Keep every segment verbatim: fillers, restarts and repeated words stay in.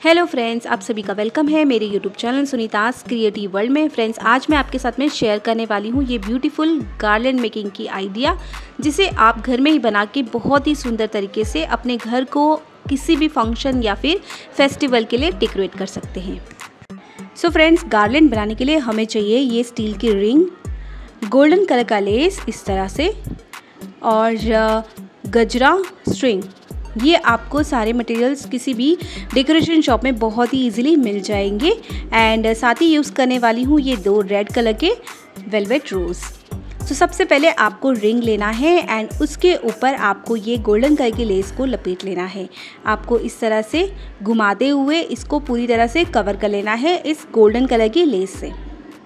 Hello friends, आप सभी का वेलकम है मेरे YouTube channel Sunita's creative world में। फ्रेंड्स, आज मैं आपके साथ में शेयर करने वाली हूँ ये ब्यूटीफुल गार्लैंड मेकिंग की आइडिया, जिसे आप घर में ही बना के बहुत ही सुंदर तरीके से अपने घर को किसी भी फंक्शन या फिर फेस्टिवल के लिए डेकोरेट कर सकते हैं। सो फ्रेंड्स, गार्लैंड बनाने के लिए हमें चाहिए ये स्टील की रिंग, गोल्डन कलर का लेस इस तरह से, और गजरा स्ट्रिंग। ये आपको सारे मटेरियल्स किसी भी डेकोरेशन शॉप में बहुत ही इजीली मिल जाएंगे। एंड साथ ही यूज़ करने वाली हूँ ये दो रेड कलर के वेलवेट रोज़। तो सबसे पहले आपको रिंग लेना है एंड उसके ऊपर आपको ये गोल्डन कलर के लेस को लपेट लेना है। आपको इस तरह से घुमाते हुए इसको पूरी तरह से कवर कर लेना है इस गोल्डन कलर की लेस से।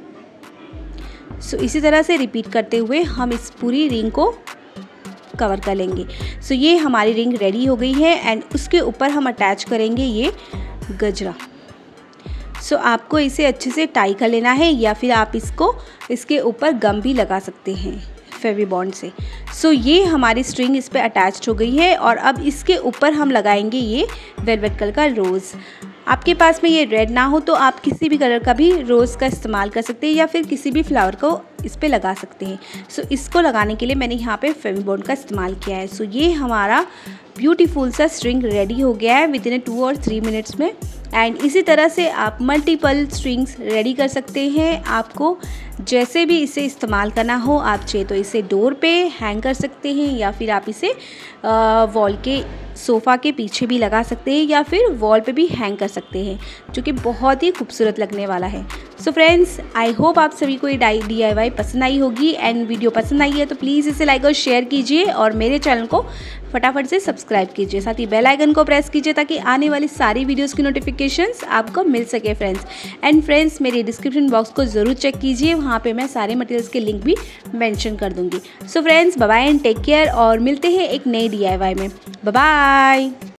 सो इसी तरह से रिपीट करते हुए हम इस पूरी रिंग को कवर कर लेंगे। सो ये हमारी रिंग रेडी हो गई है एंड उसके ऊपर हम अटैच करेंगे ये गजरा। सो आपको इसे अच्छे से टाई कर लेना है, या फिर आप इसको इसके ऊपर गम भी लगा सकते हैं फेविबॉन्ड से। सो ये हमारी स्ट्रिंग इस पर अटैच हो गई है और अब इसके ऊपर हम लगाएंगे ये वेलवेट कलर का रोज़। आपके पास में ये रेड ना हो तो आप किसी भी कलर का भी रोज़ का इस्तेमाल कर सकते हैं, या फिर किसी भी फ्लावर को इस पे लगा सकते हैं। सो इसको लगाने के लिए मैंने यहाँ पे फेविबॉन्ड का इस्तेमाल किया है। सो ये हमारा ब्यूटीफुल सा स्ट्रिंग रेडी हो गया है विद इन टू और थ्री मिनट्स में। एंड इसी तरह से आप मल्टीपल स्ट्रिंग्स रेडी कर सकते हैं। आपको जैसे भी इसे इस्तेमाल करना हो, आप चाहे तो इसे डोर पे हैंग कर सकते हैं, या फिर आप इसे वॉल के सोफ़ा के पीछे भी लगा सकते हैं, या फिर वॉल पे भी हैंग कर सकते हैं, जो कि बहुत ही खूबसूरत लगने वाला है। सो फ्रेंड्स, आई होप आप सभी को ये डी आई वाई पसंद आई होगी। एंड वीडियो पसंद आई है तो प्लीज़ इसे लाइक और शेयर कीजिए और मेरे चैनल को फटाफट से सब्सक्राइब कीजिए। साथ ही बेल आइकन को प्रेस कीजिए ताकि आने वाली सारी वीडियोस की नोटिफिकेशंस आपको मिल सके फ्रेंड्स। एंड फ्रेंड्स, मेरे डिस्क्रिप्शन बॉक्स को ज़रूर चेक कीजिए, वहाँ पे मैं सारे मटेरियल्स के लिंक भी मेंशन कर दूँगी। So friends, bye bye and take care, और मिलते हैं एक नई डी आई वाई में। Bye bye.